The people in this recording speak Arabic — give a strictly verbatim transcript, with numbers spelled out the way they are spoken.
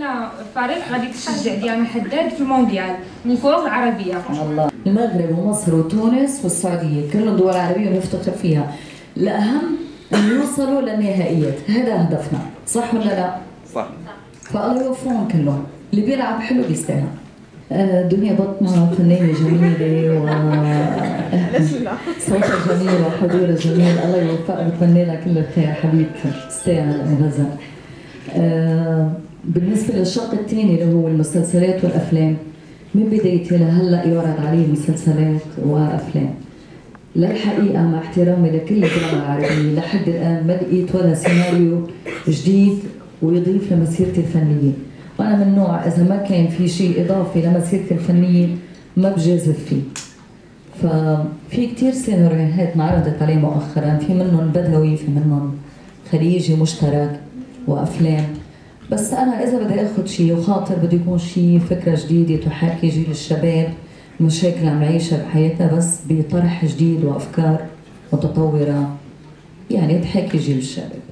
عندنا فريق غادي تشجع ديانا حداد في المونديال من الكرة العربية. الله، المغرب ومصر وتونس والسعودية كلهم دول عربية ونفتخر فيها. الأهم أن يوصلوا للنهائيات، هذا هدفنا، صح ولا لا؟ صح. فالله يوفقهم كلهم، اللي بيلعب حلو بيستاهل. دنيا بطمة فنانة جميلة و صوتها جميل وحضورها جميل، الله يوفقها وبتمنى لها كل الخير حبيبتي، تستاهل ام غزل. آه بالنسبة للشق الثاني اللي هو المسلسلات والأفلام، من بدايتي لهلا يعرض عليه مسلسلات وأفلام. للحقيقة مع احترامي لكل الدراما العربية لحد الآن ما لقيت ولا سيناريو جديد ويضيف لمسيرتي الفنية، وأنا من نوع إذا ما كان في شيء إضافي لمسيرتي الفنية ما بجازف فيه. ففي كتير سيناريوهات انعرضت عليه مؤخرا، في منهم بدوي، في منهم خليجي مشترك وأفلام، بس أنا إذا بدي آخذ شيء وخاطر بده يكون شيء فكرة جديدة تحاكي جيل الشباب مشاكل عم يعيشها بحياتها بس بطرح جديد وأفكار متطورة يعني تحاكي جيل الشباب.